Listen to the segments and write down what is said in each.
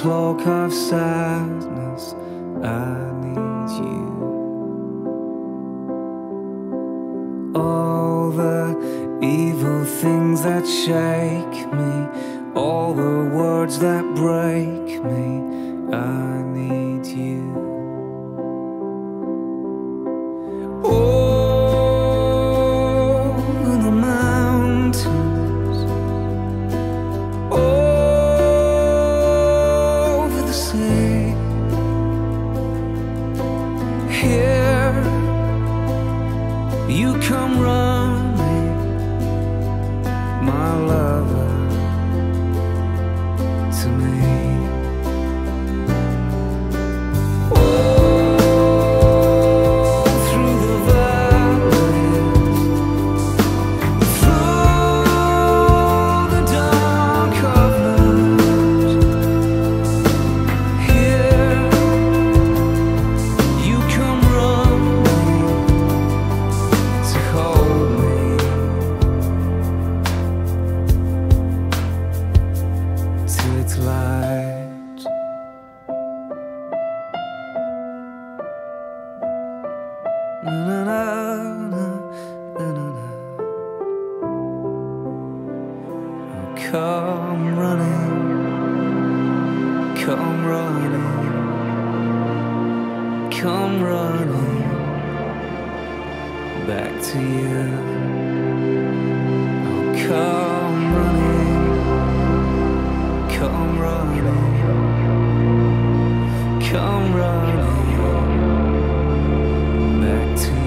cloak of sadness, I need you. All the evil things that shake me, all the words that break me, I need you. Over the mountains, over the sea, here you come running, my lover, to me. Come running, come running, come running back to you. Oh, come running, come running, come running back to you.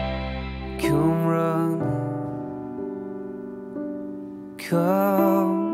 Come